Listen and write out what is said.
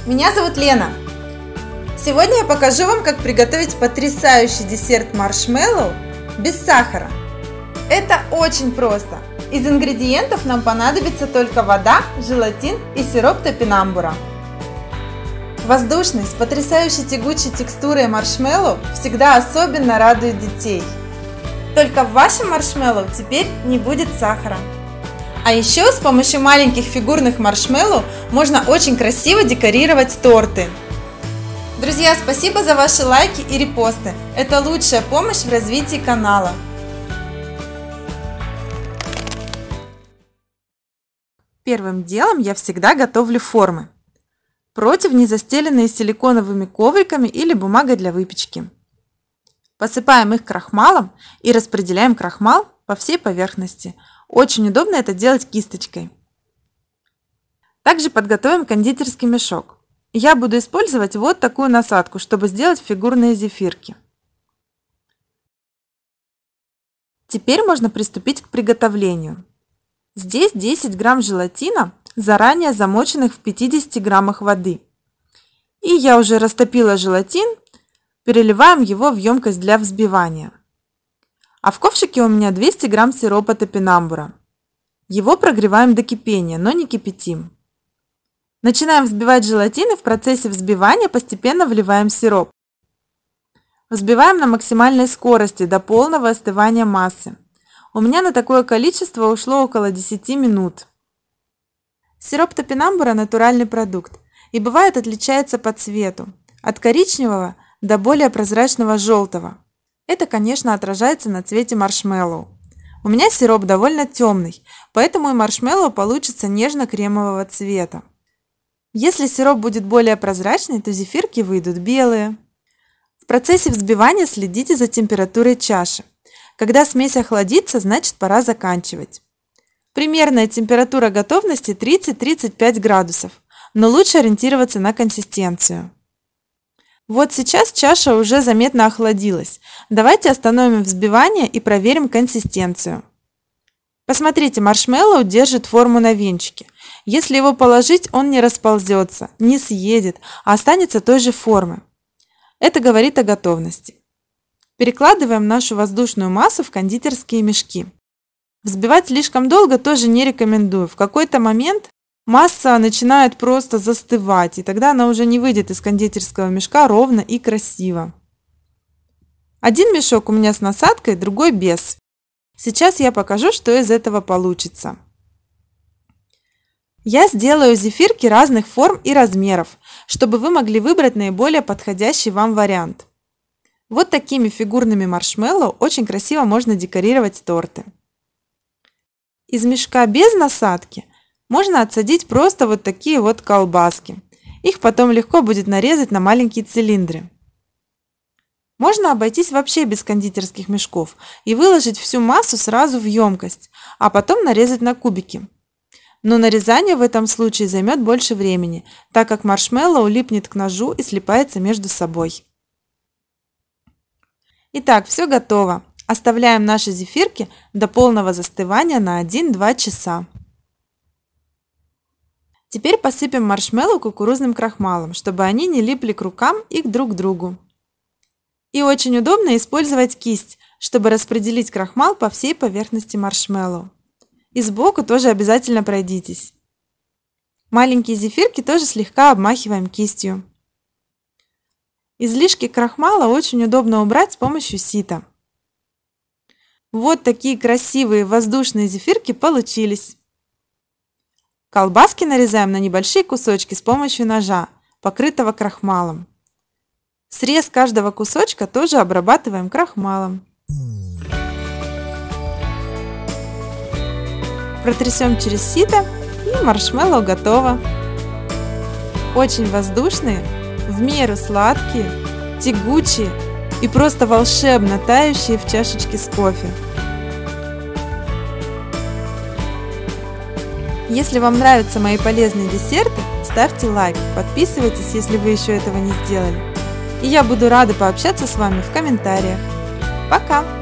Меня зовут Лена. Сегодня я покажу вам, как приготовить потрясающий десерт маршмеллоу без сахара. Это очень просто. Из ингредиентов нам понадобится только вода, желатин и сироп топинамбура. Воздушный, с потрясающей тягучей текстурой маршмеллоу всегда особенно радует детей. Только в вашем маршмеллоу теперь не будет сахара. А еще с помощью маленьких фигурных маршмеллоу можно очень красиво декорировать торты. Друзья, спасибо за ваши лайки и репосты. Это лучшая помощь в развитии канала. Первым делом я всегда готовлю формы. Противни, застеленные силиконовыми ковриками или бумагой для выпечки. Посыпаем их крахмалом и распределяем крахмал по всей поверхности. Очень удобно это делать кисточкой. Также подготовим кондитерский мешок. Я буду использовать вот такую насадку, чтобы сделать фигурные зефирки. Теперь можно приступить к приготовлению. Здесь 10 грамм желатина, заранее замоченных в 50 граммах воды. И я уже растопила желатин, переливаем его в емкость для взбивания. А в ковшике у меня 200 грамм сиропа топинамбура. Его прогреваем до кипения, но не кипятим. Начинаем взбивать желатин и в процессе взбивания постепенно вливаем сироп. Взбиваем на максимальной скорости до полного остывания массы. У меня на такое количество ушло около 10 минут. Сироп топинамбура – натуральный продукт и бывает отличается по цвету, от коричневого до более прозрачного желтого. Это, конечно, отражается на цвете маршмеллоу. У меня сироп довольно темный, поэтому и маршмеллоу получится нежно-кремового цвета. Если сироп будет более прозрачный, то зефирки выйдут белые. В процессе взбивания следите за температурой чаши. Когда смесь охладится, значит пора заканчивать. Примерная температура готовности 30-35 градусов, но лучше ориентироваться на консистенцию. Вот сейчас чаша уже заметно охладилась. Давайте остановим взбивание и проверим консистенцию. Посмотрите, маршмеллоу держит форму на венчике. Если его положить, он не расползется, не съедет, а останется той же формы. Это говорит о готовности. Перекладываем нашу воздушную массу в кондитерские мешки. Взбивать слишком долго тоже не рекомендую. В какой-то момент масса начинает просто застывать, и тогда она уже не выйдет из кондитерского мешка ровно и красиво. Один мешок у меня с насадкой, другой без. Сейчас я покажу, что из этого получится. Я сделаю зефирки разных форм и размеров, чтобы вы могли выбрать наиболее подходящий вам вариант. Вот такими фигурными маршмеллоу очень красиво можно декорировать торты. Из мешка без насадки можно отсадить просто вот такие вот колбаски. Их потом легко будет нарезать на маленькие цилиндры. Можно обойтись вообще без кондитерских мешков и выложить всю массу сразу в емкость, а потом нарезать на кубики. Но нарезание в этом случае займет больше времени, так как маршмеллоу липнет к ножу и слипается между собой. Итак, все готово. Оставляем наши зефирки до полного застывания на 1-2 часа. Теперь посыпем маршмеллоу кукурузным крахмалом, чтобы они не липли к рукам и друг к другу. И очень удобно использовать кисть, чтобы распределить крахмал по всей поверхности маршмеллоу. И сбоку тоже обязательно пройдитесь. Маленькие зефирки тоже слегка обмахиваем кистью. Излишки крахмала очень удобно убрать с помощью сита. Вот такие красивые воздушные зефирки получились. Колбаски нарезаем на небольшие кусочки с помощью ножа, покрытого крахмалом. Срез каждого кусочка тоже обрабатываем крахмалом. Протрясем через сито, и маршмеллоу готово. Очень воздушные, в меру сладкие, тягучие и просто волшебно тающие в чашечке с кофе. Если вам нравятся мои полезные десерты, ставьте лайк, подписывайтесь, если вы еще этого не сделали. И я буду рада пообщаться с вами в комментариях. Пока!